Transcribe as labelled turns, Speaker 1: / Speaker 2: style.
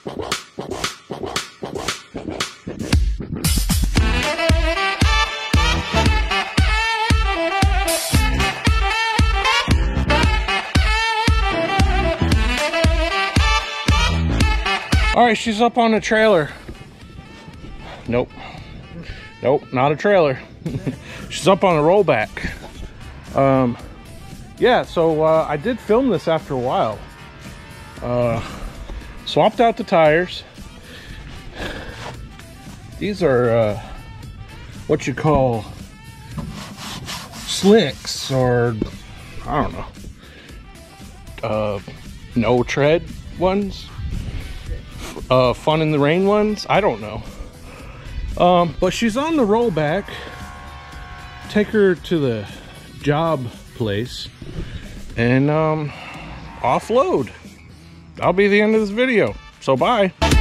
Speaker 1: All right, she's up on the trailer. Nope, not a trailer. She's up on a rollback. Yeah, so I did film this after a while. Swapped out the tires. These are what you call slicks, or I don't know, no tread ones, fun in the rain ones, I don't know. But she's on the rollback. Take her to the job place and offload. That'll be the end of this video, so bye.